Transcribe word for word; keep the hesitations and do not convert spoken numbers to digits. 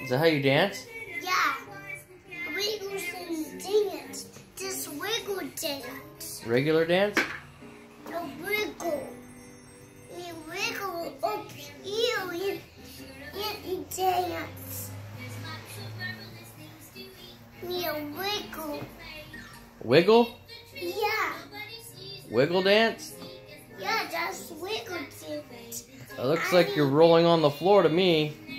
that how you dance? Yeah. Wiggles and dance. Just wiggle dance. Regular dance? A wiggle. You wiggle up here and, and you dance. You wiggle. Wiggle? Yeah. Wiggle dance? Yeah, just wiggle dance. It looks like you're rolling on the floor to me.